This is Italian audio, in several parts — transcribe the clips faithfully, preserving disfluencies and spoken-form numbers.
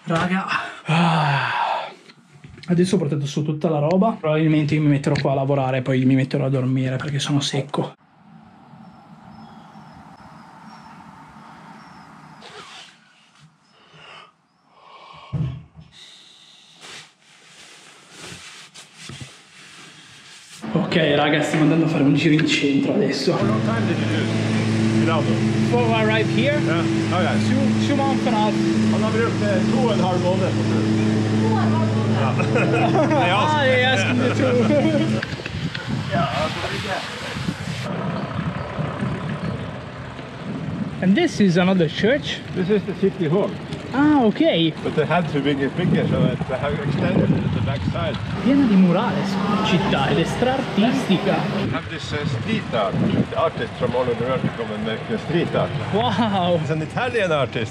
Raga, ah. Adesso ho portato su tutta la roba. Probabilmente io mi metterò qua a lavorare, poi mi metterò a dormire perché sono secco. Ok raga, stiamo andando a fare un giro in centro adesso. How long time did you do? Milano? Before I arrive here? Ja. Oh, ja. Two, two months and a half. Han har brukt eh, to og en halv måned. To og en halv måned? Ja. Jeg Ah, jeg asked me too. Ja, altså ikke. And this is another church? This is the city hall. Ah, ok. But they had to make it bigger, so that they have extended it to the back side. Piena di murales, città, ed è stra-artistica. We have this uh, street art. The artist from all over the world to come and make the street art. Wow. He's an Italian artist.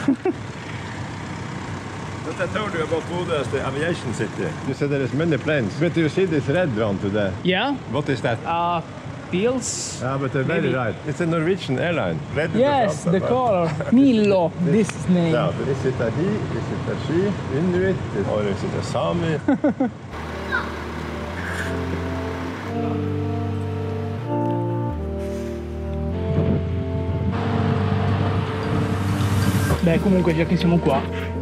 But I told you about Bodø as the aviation city. You said there is many planes. But you see this red one today? Yeah? What is that? Uh, Pils? Yeah, but they're very Maybe. right. It's a Norwegian airline. Red Yes, the color. Milo, this is name. Yeah, this is a he, this is a she, Inuit, or is it a Sami? Beh, comunque già che siamo qua.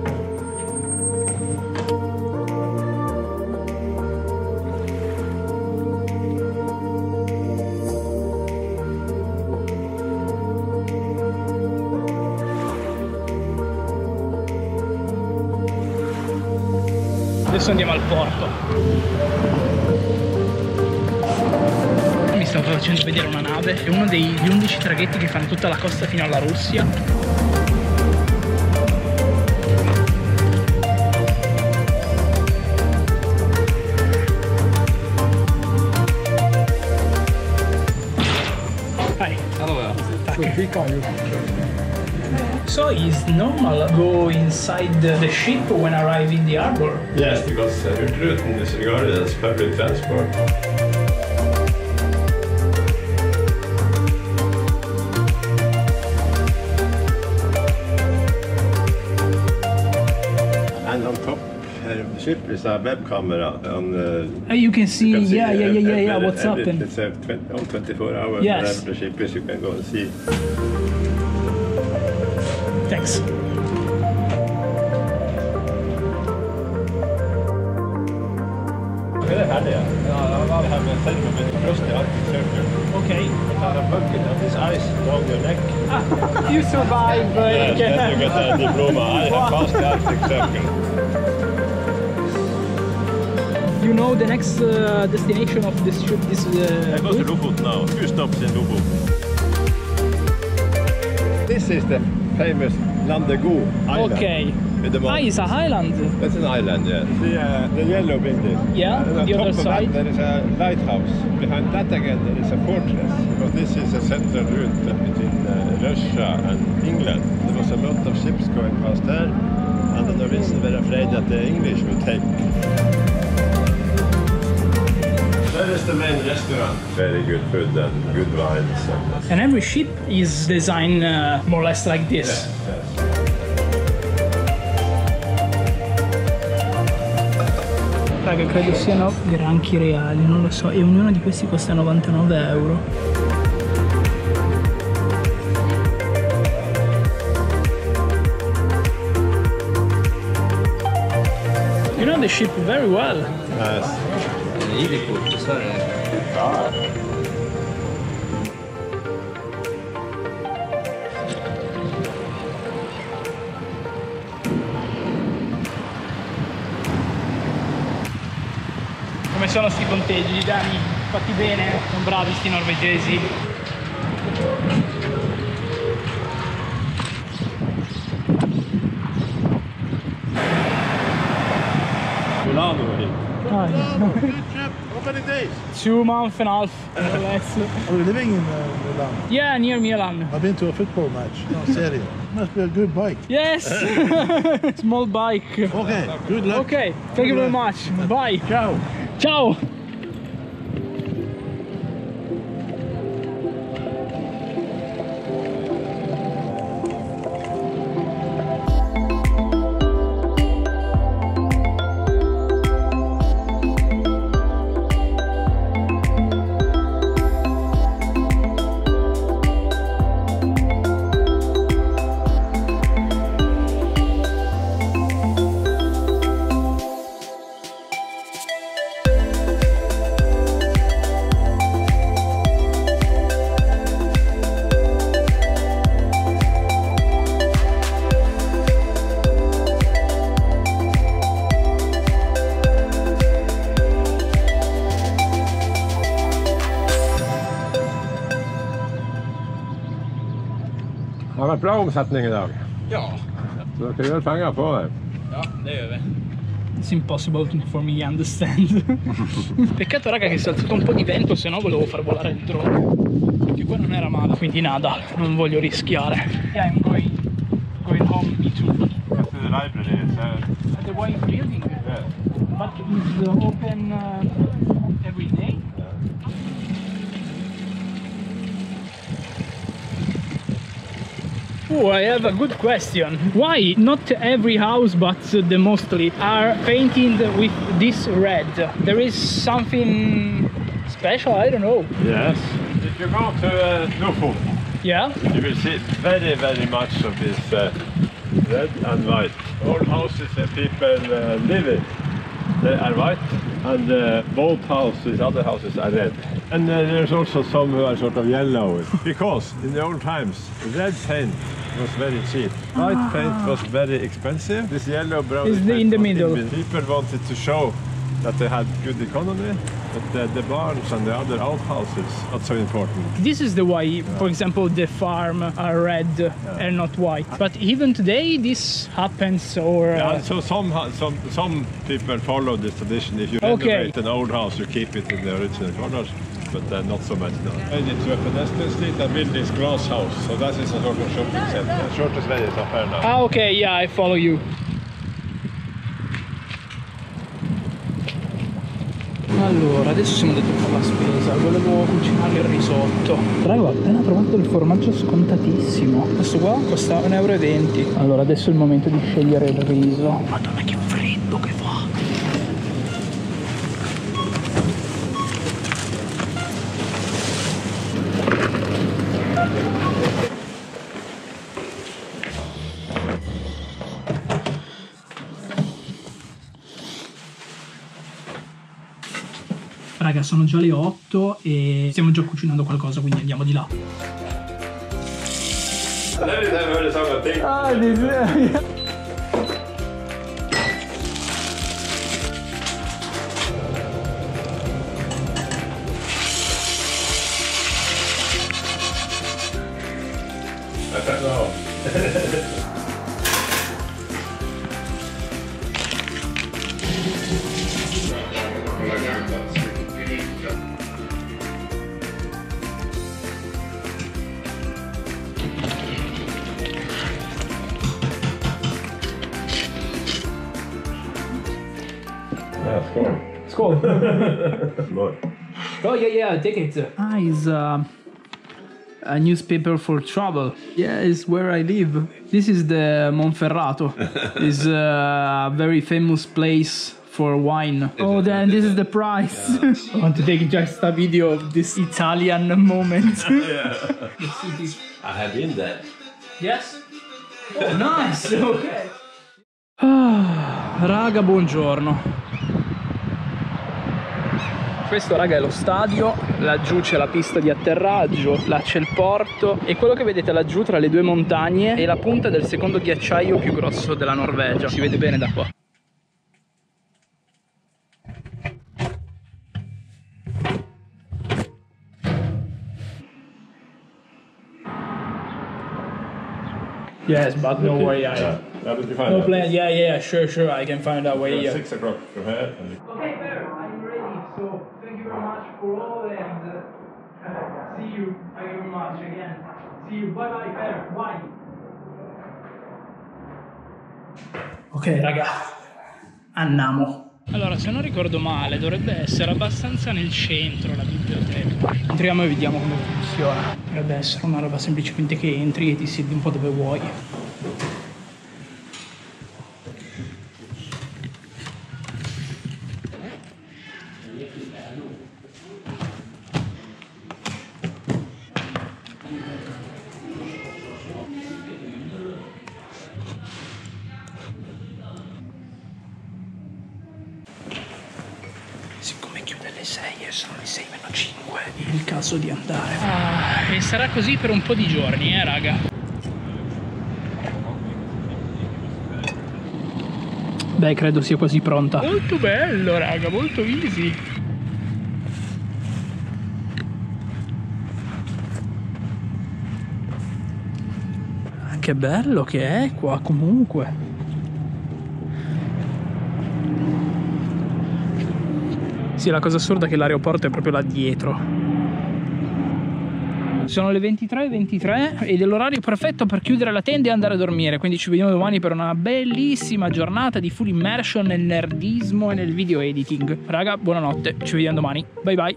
Adesso andiamo al porto. Mi stavo facendo vedere una nave, è uno degli undici traghetti che fanno tutta la costa fino alla Russia. Hi. Hello. So is normal go inside the, the ship when arrive in the harbor? Yes, because uh, Hurtigruten is regarded as public transport. And on top of the ship is a web camera. On, uh, Uh, you can see, you can see yeah, yeah, yeah, yeah, yeah, every- what's every- happened. It's uh, twenty, on twenty-four hours. Yes. Wherever the ship is, you can go and see. Thanks. Det är härliga. Ja, det här med selve med frost i Arctic Circle. Okay. You have a bucket of this ice down your neck. You survive. Uh, Yes, then you get a diploma. I have passed the Arctic Circle. You know the next uh, destination of this trip? This uh, I go to cruise? Lofoten now. Two stops in Lofoten. This is the famous Landego Island. Okay. With the Ah, mountain. it's a highland. That's an island, yeah. See uh, the yellow building? Yeah, And on the top other of side. that there is a lighthouse. Behind that again there is a fortress. Because this is a central route between uh, Russia and England. There was a lot of ships going past there. And the Norwegians were afraid that the English would take. There is the main restaurant. Very good food and good wines. And every ship is designed uh, more or less like this. Yes, yes. Raga, credo siano granchi reali, non lo so, e ognuno di questi costa novantanove euro. You know the ship very well. Yes. Really cool. Sorry. Come sono sti conteggi, Dani? Fatti bene? Sono bravi sti norvegesi. Milano hit. Ah, Good trip. How many days? two months and a half, more or less. Are we living in uh, Milan? Yeah, near Milan. I've been to a football match. No, serio. Must be a good bike. Yes! Small bike. Okay, good luck. Okay, thank you very much. Bye. Ciao. Ciao! Har vært bra omsetning i dag. Ja. Så dere gjør penger på det. Ja, det gör vi. It's impossible for me to understand. Peccato raga che si è alzato un po' di vento, se no volevo far volare il drone. Perché qua non era male, quindi nada, non voglio rischiare. Yeah, I'm going, going home, me too. Go to the library, it's uh, At the wine building? yeah. But it's uh, open uh, every day? Oh, I have a good question. Why not every house, but the mostly, are painted with this red? There is something special, I don't know. Yes. If you go to uh, Lofoten, Yeah? you will see very, very much of this uh, red and white. All houses that people uh, live in, they are white, and uh, both houses, other houses, are red. And uh, there's also some who are sort of yellow, because in the old times, red paint was very cheap. White paint was very expensive. This yellow brown Is the- in the middle. People wanted to show that they had good economy, but the, the barns and the other outhouses not so important. This is the why, for example, the farm are red and not white. But even today, this happens, or uh, Yeah, so some, ha- some some people follow this tradition. If you Okay. renovate an old house, you keep it in the original colors, but uh, not so much now. Made it to a pedestrian street and built this glass house, so that is a sort of shopping center. Shortest way is up here now. ah, okay, yeah, I follow you. Allora, adesso siamo andati a fare la spesa, volevo cucinare il risotto. Raga, ho appena provato il formaggio scontatissimo. Questo qua costa un euro e venti. Allora, adesso è il momento di scegliere il riso. Madonna, che freddo che fa! Raga, sono già le otto e stiamo già cucinando qualcosa, quindi andiamo di là. Ah, Yeah, score. Skål! More. Oh yeah, yeah, take it. Ah, is uh, a newspaper for travel. Yeah, it's where I live. This is the Monferrato. It's a very famous place for wine. Oh, then this is the price. I want to take just a video of this Italian moment. Yeah. The city. I have been there. Yes? Oh, nice! Ok. Ah, raga, buongiorno. Questo, raga, è lo stadio. Laggiù c'è la pista di atterraggio, là c'è il porto. E quello che vedete laggiù tra le due montagne è la punta del secondo ghiacciaio più grosso della Norvegia. Si vede bene da qua. Yes, but no way. I... Yeah. Yeah, but you find No out. plan. Yeah, yeah, sure, sure. I can find a way. Yeah, Yeah. Six o'clock from here. And Okay, fair. I'm ready. So thank you very much for all, and uh, see you. Thank you very much again. See you. Bye bye, fair. Bye. Ok, raga, andiamo. Allora, se non ricordo male, dovrebbe essere abbastanza nel centro la biblioteca. Entriamo e vediamo come funziona. Dovrebbe essere una roba semplicemente che entri e ti siedi un po' dove vuoi. Siccome chiude alle sei e sono le sei meno cinque, è il caso di andare. Ah, e sarà così per un po' di giorni, eh, raga. Beh, credo sia quasi pronta. Molto bello, raga, molto easy. che bello che è qua comunque. Sì, la cosa assurda è che l'aeroporto è proprio là dietro. Sono le ventitré e ventitré ed è l'orario perfetto per chiudere la tenda e andare a dormire. Quindi ci vediamo domani per una bellissima giornata di full immersion nel nerdismo e nel video editing. Raga, buonanotte, ci vediamo domani. Bye bye.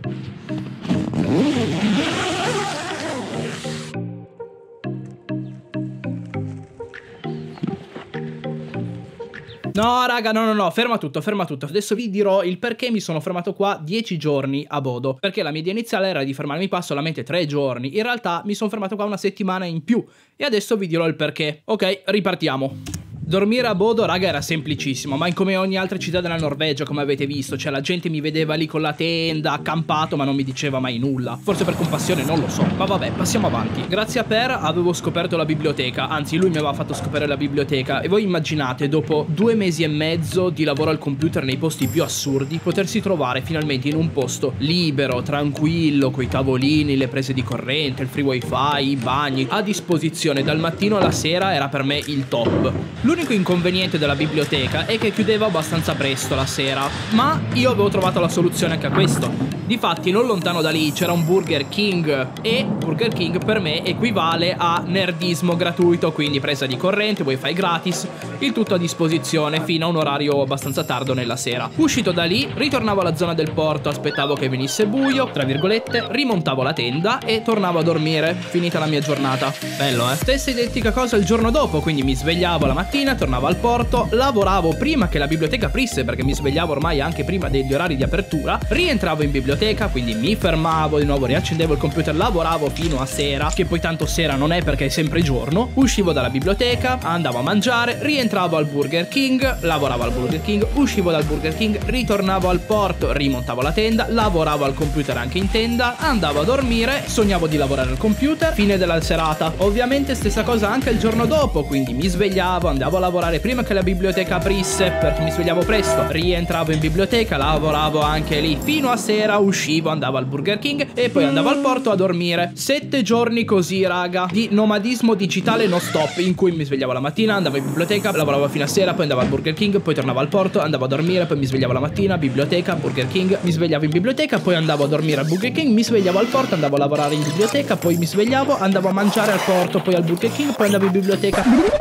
No raga, no no no, ferma tutto, ferma tutto. Adesso vi dirò il perché mi sono fermato qua dieci giorni a Bodo. Perché la mia idea iniziale era di fermarmi qua solamente tre giorni. In realtà mi sono fermato qua una settimana in più. E adesso vi dirò il perché. Ok, ripartiamo. Dormire a Bodo, raga, era semplicissimo, ma come ogni altra città della Norvegia, come avete visto, cioè la gente mi vedeva lì con la tenda, accampato, ma non mi diceva mai nulla. Forse per compassione, non lo so. Ma vabbè, passiamo avanti. Grazie a Per avevo scoperto la biblioteca, anzi lui mi aveva fatto scoprire la biblioteca. E voi immaginate, dopo due mesi e mezzo di lavoro al computer nei posti più assurdi, potersi trovare finalmente in un posto libero, tranquillo, coi tavolini, le prese di corrente, il free wifi, i bagni, a disposizione dal mattino alla sera era per me il top. L'unico inconveniente della biblioteca è che chiudeva abbastanza presto la sera, ma io avevo trovato la soluzione anche a questo. Difatti non lontano da lì c'era un Burger King e Burger King per me equivale a nerdismo gratuito, quindi presa di corrente, wifi gratis, il tutto a disposizione fino a un orario abbastanza tardo nella sera. Uscito da lì, ritornavo alla zona del porto, aspettavo che venisse buio, tra virgolette, rimontavo la tenda e tornavo a dormire, finita la mia giornata. Bello, eh? Stessa identica cosa il giorno dopo, quindi mi svegliavo la mattina, tornavo al porto, lavoravo prima che la biblioteca aprisse perché mi svegliavo ormai anche prima degli orari di apertura, rientravo in biblioteca, quindi mi fermavo di nuovo, riaccendevo il computer, lavoravo fino a sera, che poi tanto sera non è perché è sempre giorno, uscivo dalla biblioteca, andavo a mangiare, rientravo al Burger King, lavoravo al Burger King, uscivo dal Burger King, ritornavo al porto, rimontavo la tenda, lavoravo al computer anche in tenda, andavo a dormire, sognavo di lavorare al computer, fine della serata. Ovviamente stessa cosa anche il giorno dopo, quindi mi svegliavo, andavo a lavorare prima che la biblioteca aprisse perché mi svegliavo presto, rientravo in biblioteca, lavoravo anche lì fino a sera, uscivo, andavo al Burger King e poi andavo al porto a dormire. Sette giorni così, raga, di nomadismo digitale non stop, in cui mi svegliavo la mattina, andavo in biblioteca, lavoravo fino a sera, poi andavo al Burger King, poi tornavo al porto, andavo a dormire, poi mi svegliavo la mattina, biblioteca, Burger King, mi svegliavo in biblioteca, poi andavo a dormire al Burger King, mi svegliavo al porto, andavo a lavorare in biblioteca, poi mi svegliavo, andavo a mangiare al porto, poi al Burger King, poi andavo in biblioteca.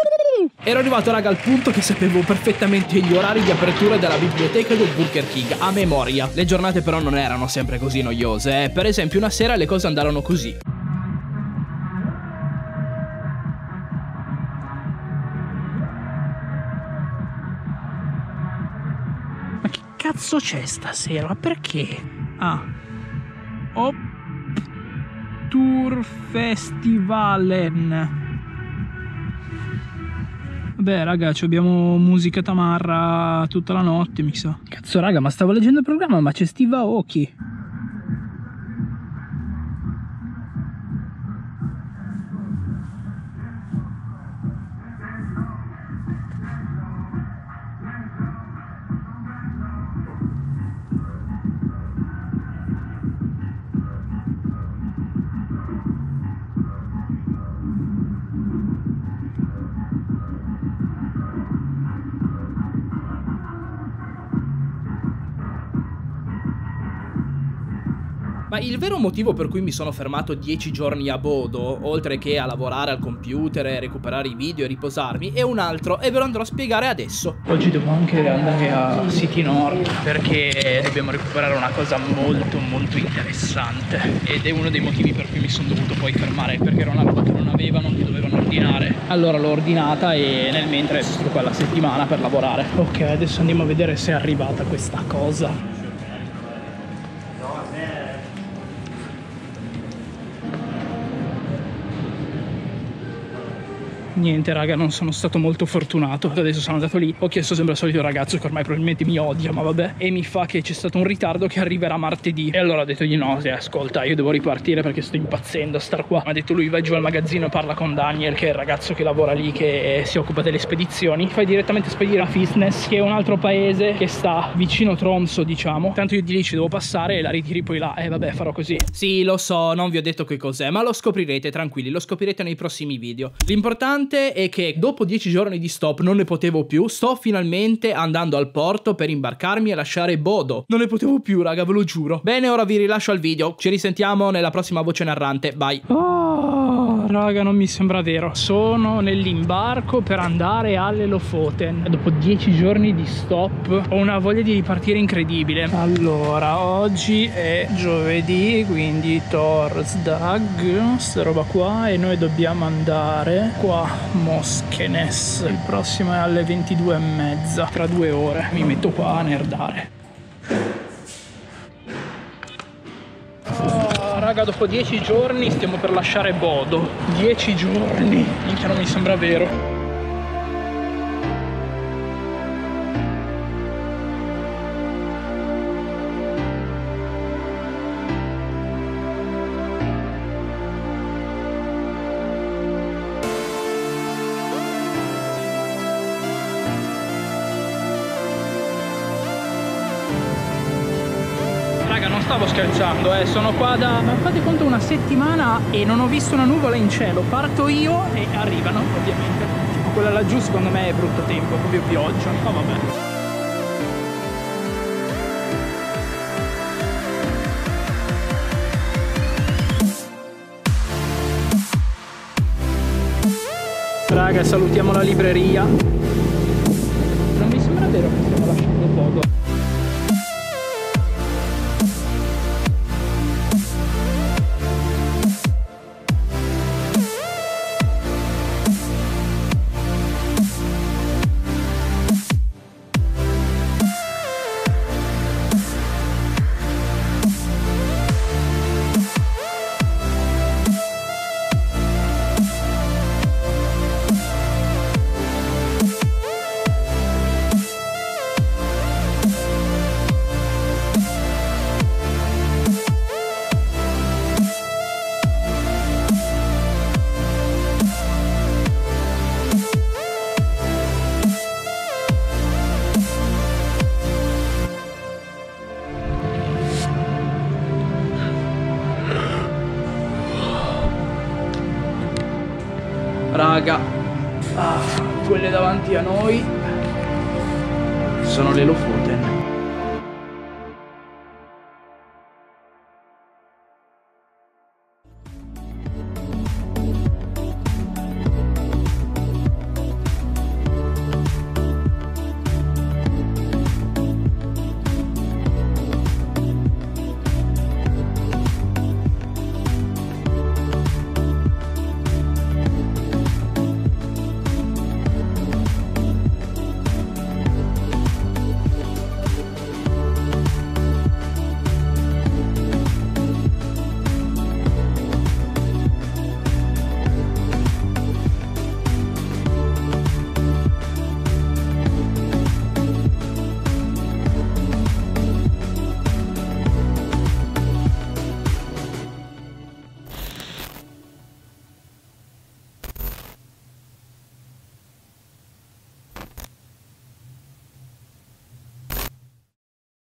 Ero arrivato, raga, al punto che sapevo perfettamente gli orari di apertura della biblioteca e del Burger King a memoria. Le giornate però non erano sempre così noiose, eh. Per esempio una sera le cose andarono così. Ma che cazzo c'è stasera? Ma perché? Ah. Op Tour Festivalen. Vabbè raga, abbiamo musica tamarra tutta la notte, mi sa. Cazzo raga, ma stavo leggendo il programma, ma c'è Steve Aoki. Ma il vero motivo per cui mi sono fermato dieci giorni a Bodo, oltre che a lavorare al computer e recuperare i video e riposarmi, è un altro e ve lo andrò a spiegare adesso. Oggi devo anche andare a City Nord perché dobbiamo recuperare una cosa molto molto interessante ed è uno dei motivi per cui mi sono dovuto poi fermare, perché era una roba che non avevano, che dovevano ordinare. Allora l'ho ordinata e nel mentre sto qua la settimana per lavorare. Ok, adesso andiamo a vedere se è arrivata questa cosa. Niente raga, non sono stato molto fortunato. Adesso sono andato lì, ho chiesto sempre al solito ragazzo che ormai probabilmente mi odia, ma vabbè, e mi fa che c'è stato un ritardo che arriverà martedì. E allora ho detto di no, se ascolta, io devo ripartire perché sto impazzendo a star qua. Mi ha detto lui, vai giù al magazzino e parla con Daniel, che è il ragazzo che lavora lì, che si occupa delle spedizioni. Fai direttamente spedire a Fisnes, che è un altro paese che sta vicino Tromsø, diciamo. Tanto io di lì ci devo passare e la ritiri poi là. E eh, vabbè, farò così. Sì, lo so, non vi ho detto che cos'è, ma lo scoprirete, tranquilli, lo scoprirete nei prossimi video. L'importante importante è che dopo dieci giorni di stop non ne potevo più. Sto finalmente andando al porto per imbarcarmi e lasciare Bodo. Non ne potevo più, raga, ve lo giuro. Bene, ora vi rilascio al video. Ci risentiamo nella prossima voce narrante. Bye. Oh, raga, non mi sembra vero. Sono nell'imbarco per andare alle Lofoten. Dopo dieci giorni di stop ho una voglia di ripartire incredibile. Allora, oggi è giovedì, quindi Torsdag, sta roba qua, e noi dobbiamo andare qua, Moskenes. Il prossimo è alle ventidue e mezza, tra due ore. Mi metto qua a nerdare. Oh, raga, dopo dieci giorni stiamo per lasciare Bodo. dieci giorni, minchia, non mi sembra vero. Raga, non stavo scherzando, eh. Sono qua da, ma fate conto, una settimana e non ho visto una nuvola in cielo. Parto io e arrivano, ovviamente. Tipo quella laggiù secondo me è brutto tempo, proprio pioggia. Ma vabbè. Raga, salutiamo la libreria. Non mi sembra vero che stiamo lasciando Bodo. Raga, ah, quelle davanti a noi sono le Lofoten.